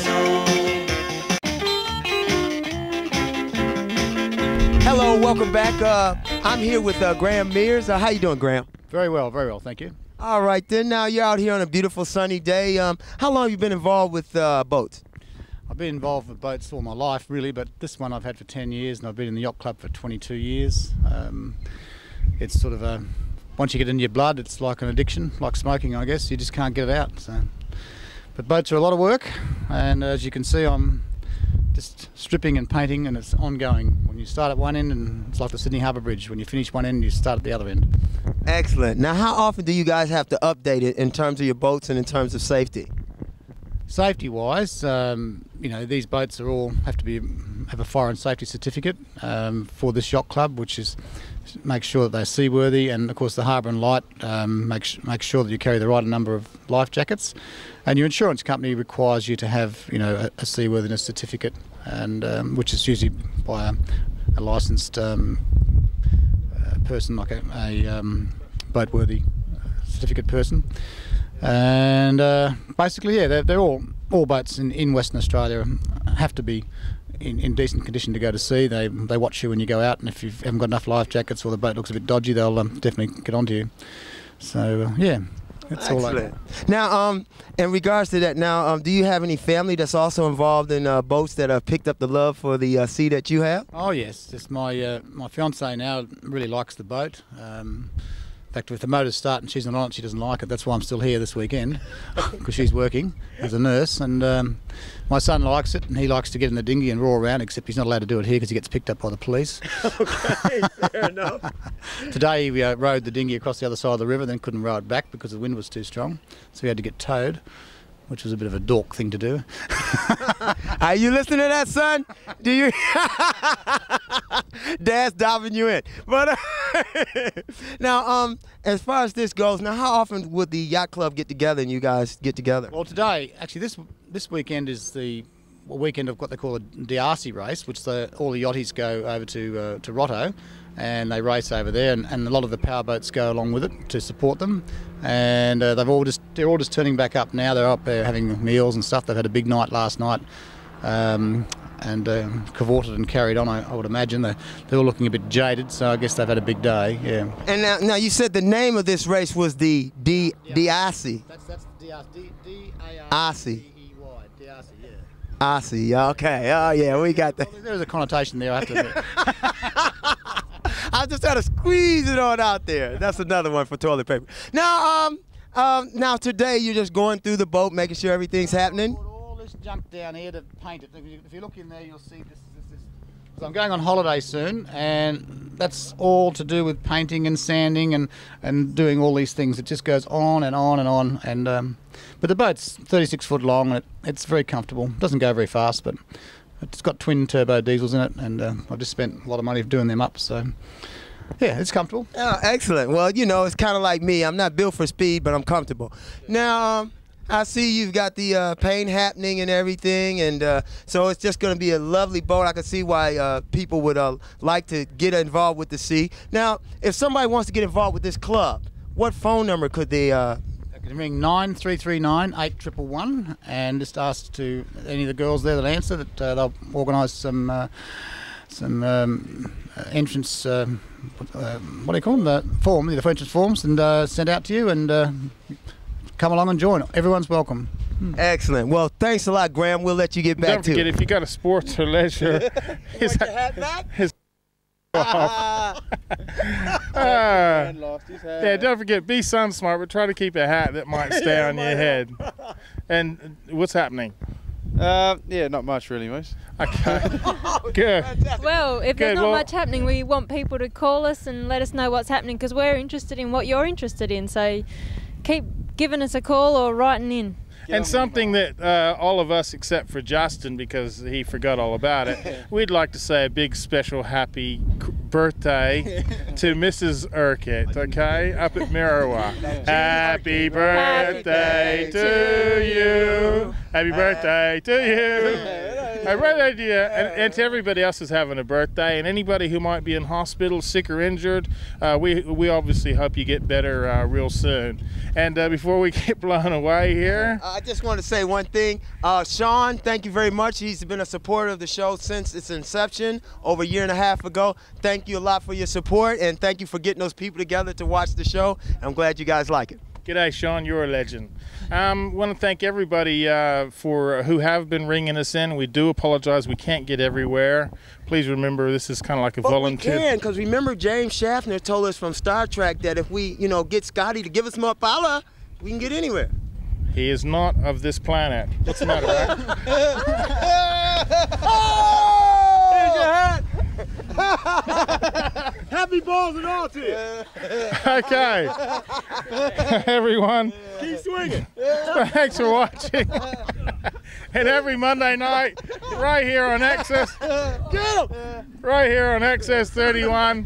Hello, welcome back. Uh, I'm here with uh, Graham Mears. Uh, how you doing, Graham? Very well, very well, thank you. All right, then. Now you're out here on a beautiful sunny day. Um, how long have you been involved with uh, boats? I've been involved with boats all my life, really, but this one I've had for ten years, and I've been in the yacht club for twenty-two years. Um, it's sort of a, once you get in your blood, it's like an addiction, like smoking, I guess. You just can't get it out. So, but boats are a lot of work, and as you can see, I'm just stripping and painting, and it's ongoing. When you start at one end, and it's like the Sydney Harbour Bridge. When you finish one end, you start at the other end. Excellent. Now, how often do you guys have to update it in terms of your boats and in terms of safety? Safety-wise, um, you know, these boats are all have to be have a fire and safety certificate um, for this yacht club, which is make sure that they're seaworthy, and of course the Harbour and Light um, makes make sure that you carry the right number of life jackets, and your insurance company requires you to have, you know, a, a seaworthiness certificate, and um, which is usually by a, a licensed um, uh, person, like a, a um, boat-worthy certificate person. And uh, basically, yeah, they're, they're all all boats in, in Western Australia have to be in, in decent condition to go to sea. They they watch you when you go out, and if you haven't got enough life jackets or the boat looks a bit dodgy, they'll um, definitely get onto you. So uh, yeah, it's all like. Now, um, in regards to that, now, um, do you have any family that's also involved in uh, boats that have picked up the love for the uh, sea that you have? Oh yes, just my uh, my fiance now really likes the boat. Um, In fact, if the motor's starting and she's not on it, she doesn't like it. That's why I'm still here this weekend, because she's working as a nurse. And um, my son likes it, and he likes to get in the dinghy and roar around, except he's not allowed to do it here because he gets picked up by the police. Okay, fair enough. Today we uh, rowed the dinghy across the other side of the river, then couldn't row it back because the wind was too strong. So we had to get towed, which was a bit of a dork thing to do. Are you listening to that, son? Do you? Dad's diving you in. But uh, now, um, as far as this goes, now how often would the yacht club get together and you guys get together? Well, today, actually, this this weekend is the weekend of what they call a D R C race, which the, all the yachties go over to uh, to Roto, and they race over there, and, and a lot of the power boats go along with it to support them. And uh, they've all just they're all just turning back up now. They're up there having meals and stuff. They've had a big night last night, um, and uh, cavorted and carried on. I, I would imagine they're, they're all looking a bit jaded, so I guess they've had a big day. Yeah. And now, now you said the name of this race was the D D I C. That's that's D D A R C. E Y. D R C. Yeah. I see. Okay. Oh yeah, we got that. Well, there's a connotation there, I have to admit. I just trying to squeeze it on out there. That's another one for toilet paper. Now, um, um, now today you're just going through the boat, making sure everything's happening. All this junk down here to paint it. If you look in there, you'll see this. this, this. So I'm going on holiday soon, and that's all to do with painting and sanding and and doing all these things. It just goes on and on and on. And um, but the boat's thirty-six foot long, and it, it's very comfortable. It doesn't go very fast, but it's got twin turbo diesels in it, and uh, I've just spent a lot of money doing them up, so yeah, it's comfortable. Oh, excellent. Well, you know, it's kind of like me. I'm not built for speed, but I'm comfortable. Now, um, I see you've got the uh, paint happening and everything, and uh, so it's just going to be a lovely boat. I can see why uh, people would uh, like to get involved with the sea. Now, if somebody wants to get involved with this club, what phone number could they uh, You can ring nine three three nine eight one one one and just ask to any of the girls there that answer that uh, they'll organise some uh, some um, uh, entrance. Uh, uh, what do you call them? The form, the entrance forms, and uh, send out to you, and uh, come along and join. Everyone's welcome. Excellent. Well, thanks a lot, Graham. We'll let you get back Don't to forget, it. if you got a sports or leisure, his, Want your hat back? his off. Uh, yeah, don't forget, be sun smart, but try to keep a hat that might stay on your head. And what's happening? Uh, yeah, not much really, mate. Okay. Good. Well, if Good. there's not Well, much happening, we want people to call us and let us know what's happening, because we're interested in what you're interested in. So keep giving us a call or writing in. And something that uh, all of us, except for Justin, because he forgot all about it, we'd like to say a big special happy c- birthday to Missus Urquhart, okay, up at Mirawa. Happy birthday to you. Happy birthday to you. Happy birthday to you. And, and to everybody else who's having a birthday, and anybody who might be in hospital, sick or injured, uh, we, we obviously hope you get better uh, real soon. And uh, before we get blown away here, I just want to say one thing. Uh, Sean, thank you very much. He's been a supporter of the show since its inception over a year and a half ago. Thank you a lot for your support, and thank you for getting those people together to watch the show. I'm glad you guys like it. G'day, Sean. You're a legend. Um, want to thank everybody uh, for who have been ringing us in. We do apologize. We can't get everywhere. Please remember, this is kind of like a but volunteer. we can, because remember James Schaffner told us from Star Trek that if we, you know, get Scotty to give us more power, we can get anywhere. He is not of this planet. What's the matter, right? Oh! Here's your hat. Happy balls and all to you. Okay. Everyone. Keep swinging. Thanks for watching. And every Monday night, right here on Access. Get him. Right here on Access thirty-one.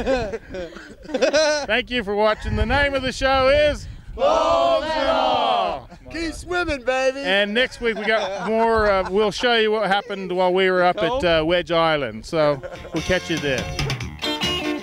Thank you for watching. The name of the show is Balls and All. Keep swimming, baby. And next week we got more. Uh, we'll show you what happened while we were up at uh, Wedge Island. So we'll catch you there.